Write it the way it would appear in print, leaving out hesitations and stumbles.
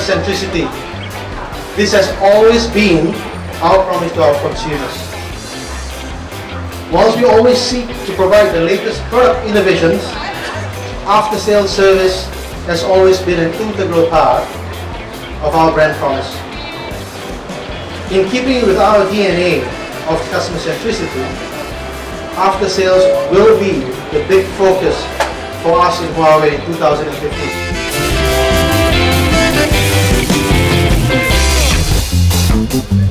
centricity. This has always been our promise to our consumers. Whilst we always seek to provide the latest product innovations, after-sales service has always been an integral part of our brand promise. In keeping with our DNA of customer centricity, after-sales will be the big focus for us in Huawei in 2015.